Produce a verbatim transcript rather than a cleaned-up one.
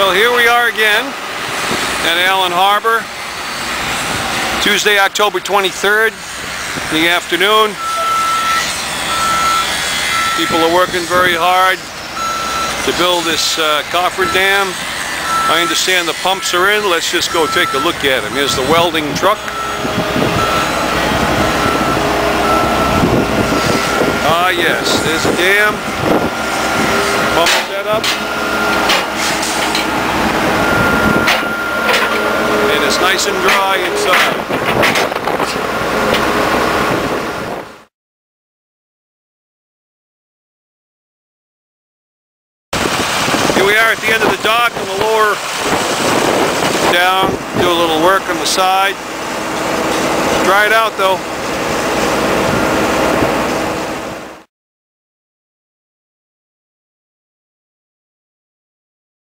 Well, here we are again at Allen Harbor, Tuesday, October twenty-third, in the afternoon. People are working very hard to build this uh, coffer dam. I understand the pumps are in. Let's just go take a look at them. Here's the welding truck. Ah yes, there's a dam. Pump set up. And it's nice and dry inside. Here we are at the end of the dock on the lower down, do a little work on the side. Dry it out though.